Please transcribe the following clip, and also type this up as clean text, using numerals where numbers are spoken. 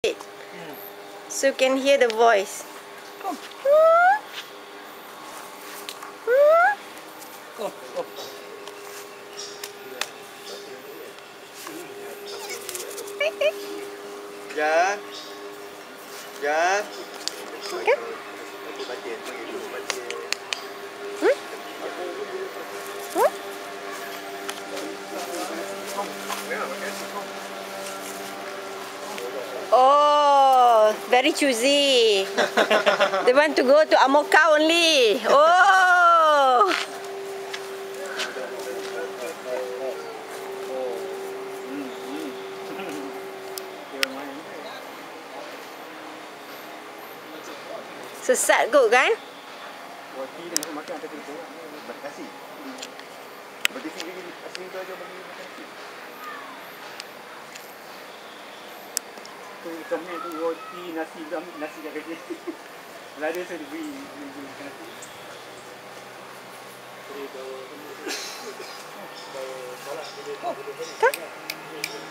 So you can hear the voice. Come. Come. Come. Ja. Ja. Okay. Oh, very choosy. They want to go to Amoka only. Oh. Sesat kot kan? Roti dengan makan tadi tu. Terima kasih. Berarti asing tu aja bagi makan. Tu ikannya tu roti nasi dah kerja. Lada saya beri nasi. Kah?